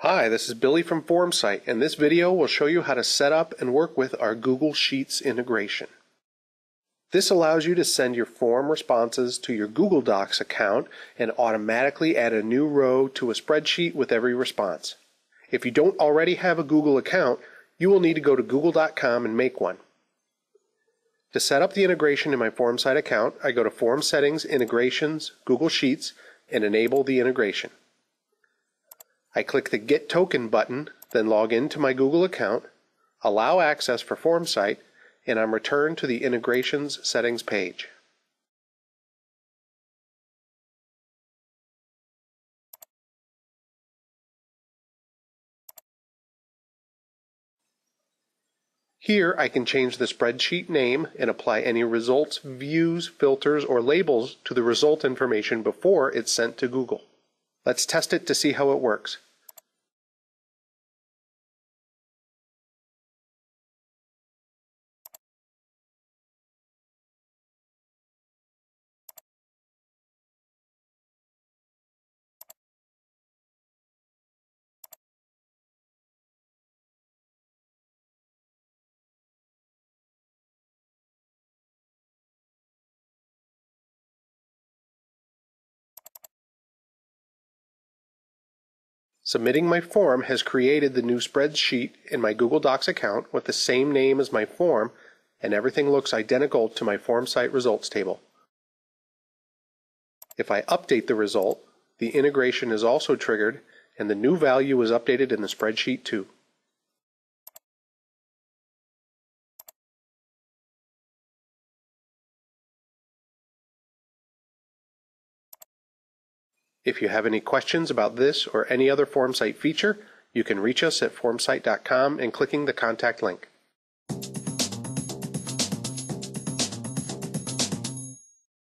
Hi, this is Billy from FormSite, and this video will show you how to set up and work with our Google Sheets integration. This allows you to send your form responses to your Google Docs account and automatically add a new row to a spreadsheet with every response. If you don't already have a Google account, you will need to go to google.com and make one. To set up the integration in my FormSite account, I go to Form Settings, Integrations, Google Sheets, and enable the integration. I click the Get Token button, then log into my Google account, allow access for FormSite, and I'm returned to the Integrations Settings page. Here I can change the spreadsheet name and apply any results, views, filters, or labels to the result information before it's sent to Google. Let's test it to see how it works. Submitting my form has created the new spreadsheet in my Google Docs account with the same name as my form, and everything looks identical to my FormSite results table. If I update the result, the integration is also triggered and the new value is updated in the spreadsheet too. If you have any questions about this or any other FormSite feature, you can reach us at formsite.com and clicking the contact link.